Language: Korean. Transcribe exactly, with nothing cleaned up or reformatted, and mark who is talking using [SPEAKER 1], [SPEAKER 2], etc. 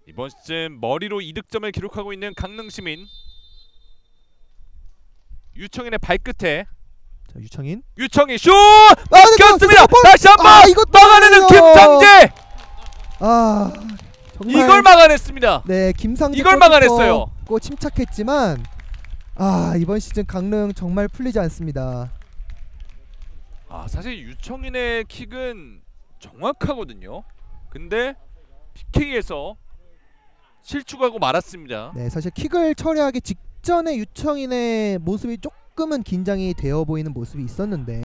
[SPEAKER 1] 이번 시즌 머리로 이득점을 기록하고 있는 강릉시민. 유청인의 발끝에
[SPEAKER 2] 자, 유청인.
[SPEAKER 1] 유청인 슛!
[SPEAKER 2] 아,
[SPEAKER 1] 막혔습니다. 다시 한번
[SPEAKER 2] 아, 이것도
[SPEAKER 1] 막아내는
[SPEAKER 2] 아니에요.
[SPEAKER 1] 김상재.
[SPEAKER 2] 아, 정말
[SPEAKER 1] 이걸 막아냈습니다.
[SPEAKER 2] 네, 김상재
[SPEAKER 1] 이걸 막아냈어요.
[SPEAKER 2] 고 침착했지만 아, 이번 시즌 강릉 정말 풀리지 않습니다.
[SPEAKER 1] 아, 사실 유청인의 킥은 정확하거든요. 근데 피케이에서 실축하고 말았습니다.
[SPEAKER 2] 네, 사실 킥을 처리하기 직전에 유청인의 모습이 조금은 긴장이 되어 보이는 모습이 있었는데